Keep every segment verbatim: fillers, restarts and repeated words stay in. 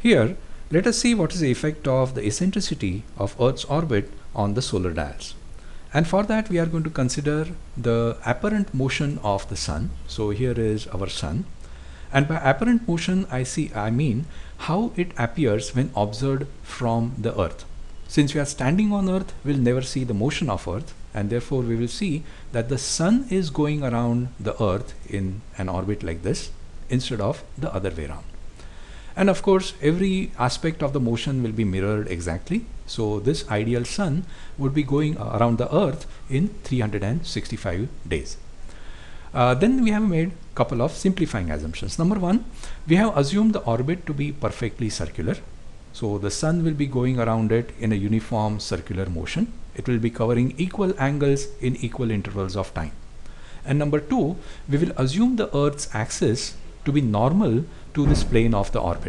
Here, let us see what is the effect of the eccentricity of Earth's orbit on the solar dials. And for that we are going to consider the apparent motion of the Sun. So here is our Sun. And by apparent motion I see I mean how it appears when observed from the Earth. Since we are standing on Earth, we'll never see the motion of Earth, and therefore we will see that the Sun is going around the Earth in an orbit like this instead of the other way around. And of course every aspect of the motion will be mirrored exactly. So this ideal Sun would be going around the Earth in three hundred sixty-five days. Uh, then we have made a couple of simplifying assumptions. Number one, we have assumed the orbit to be perfectly circular. So the Sun will be going around it in a uniform circular motion. It will be covering equal angles in equal intervals of time. And number two, we will assume the Earth's axis to be normal to this plane of the orbit.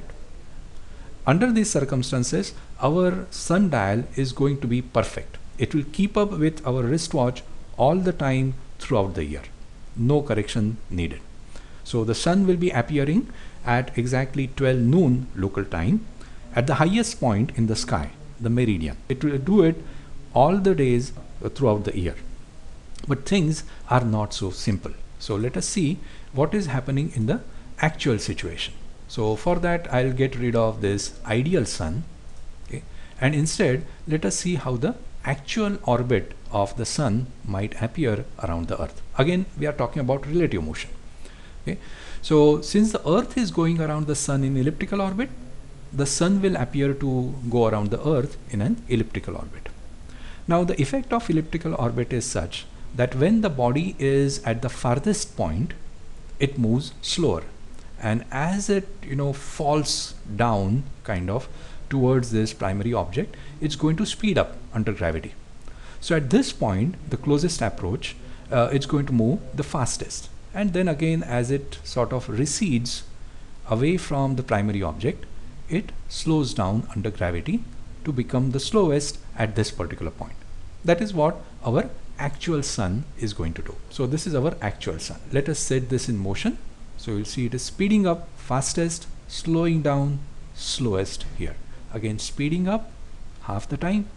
Under these circumstances, our sundial is going to be perfect. It will keep up with our wristwatch all the time throughout the year. No correction needed. So the Sun will be appearing at exactly twelve noon local time at the highest point in the sky, the meridian. It will do it all the days throughout the year. But things are not so simple. So let us see what is happening in the actual situation. So for that I'll get rid of this ideal Sun, okay, and instead let us see how the actual orbit of the Sun might appear around the Earth. Again we are talking about relative motion. Okay. So since the Earth is going around the Sun in elliptical orbit, the Sun will appear to go around the Earth in an elliptical orbit. Now the effect of elliptical orbit is such that when the body is at the farthest point, it moves slower, and as it you know falls down kind of towards this primary object, it's going to speed up under gravity. So at this point, the closest approach, uh, it's going to move the fastest, and then again as it sort of recedes away from the primary object, it slows down under gravity to become the slowest at this particular point. That is what our actual Sun is going to do. So this is our actual Sun. Let us set this in motion. So you'll see it is speeding up fastest, slowing down slowest here. Again speeding up half the time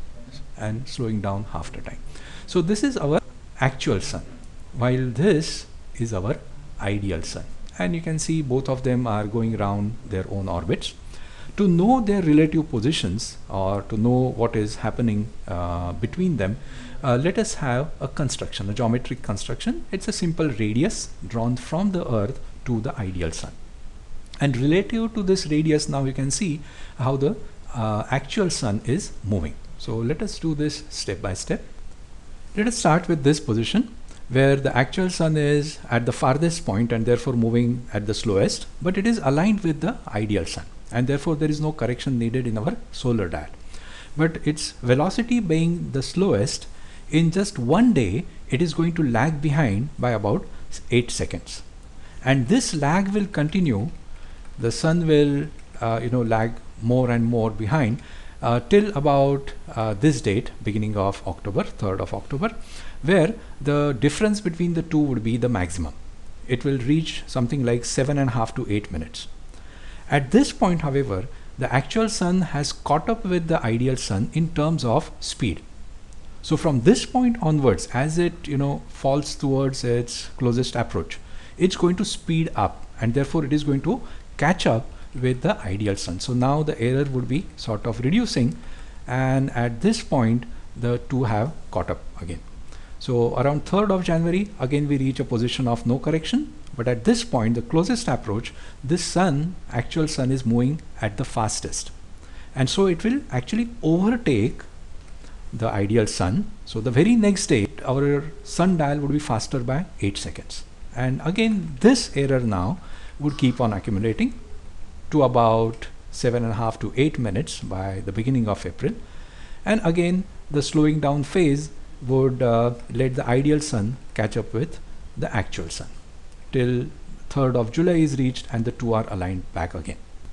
and slowing down half the time. So this is our actual Sun, while this is our ideal Sun. And you can see both of them are going around their own orbits. To know their relative positions, or to know what is happening uh, between them, uh, let us have a construction, a geometric construction. It's a simple radius drawn from the Earth to the ideal Sun. And relative to this radius, now you can see how the uh, actual Sun is moving. So let us do this step by step. Let us start with this position, where the actual Sun is at the farthest point and therefore moving at the slowest, but it is aligned with the ideal Sun, and therefore there is no correction needed in our solar dial. But its velocity being the slowest, in just one day it is going to lag behind by about eight seconds, and this lag will continue. The Sun will uh, you know lag more and more behind uh, till about uh, this date, beginning of October, third of October, where the difference between the two would be the maximum. It will reach something like seven and a half to eight minutes. At this point, however, the actual Sun has caught up with the ideal Sun in terms of speed. So from this point onwards, as it you know falls towards its closest approach, it's going to speed up, and therefore it is going to catch up with the ideal Sun. So now the error would be sort of reducing, and at this point the two have caught up again. So around third of January, again we reach a position of no correction, but at this point, the closest approach, this Sun, actual Sun, is moving at the fastest, and so it will actually overtake the ideal Sun. So the very next day our sundial would be faster by eight seconds, and again this error now would keep on accumulating to about seven and a half to eight minutes by the beginning of April, and again the slowing down phase would uh, let the ideal Sun catch up with the actual Sun till third of July is reached, and the two are aligned back again.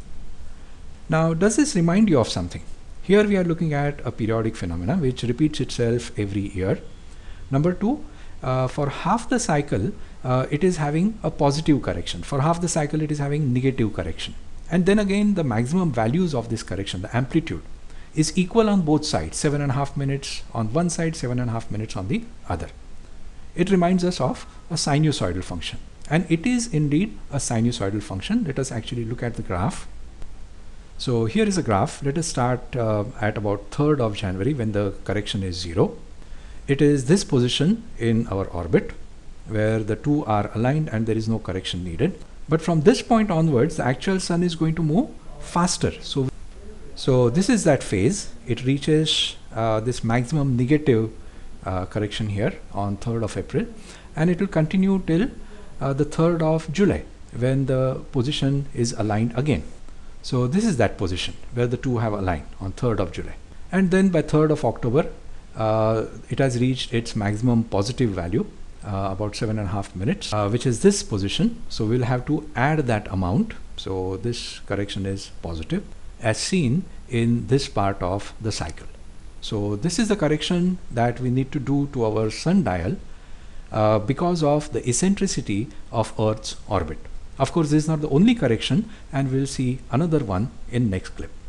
Now does this remind you of something? Here we are looking at a periodic phenomena which repeats itself every year. Number two, uh, for half the cycle uh, it is having a positive correction. For half the cycle it is having negative correction. And then again, the maximum values of this correction, the amplitude, is equal on both sides, seven and a half minutes on one side, seven and a half minutes on the other. It reminds us of a sinusoidal function, and it is indeed a sinusoidal function. Let us actually look at the graph. So here is a graph. Let us start uh, at about third of January when the correction is zero. It is this position in our orbit where the two are aligned and there is no correction needed. But from this point onwards, the actual sun is going to move faster. So, so this is that phase. It reaches uh, this maximum negative uh, correction here on third of April, and it will continue till uh, the third of July when the position is aligned again. So this is that position where the two have aligned on third of July. And then by third of October, uh, it has reached its maximum positive value, uh, about seven and a half minutes, uh, which is this position. So we'll have to add that amount. So this correction is positive as seen in this part of the cycle. So this is the correction that we need to do to our sundial uh, because of the eccentricity of Earth's orbit. Of course, this is not the only correction, and we'll see another one in next clip.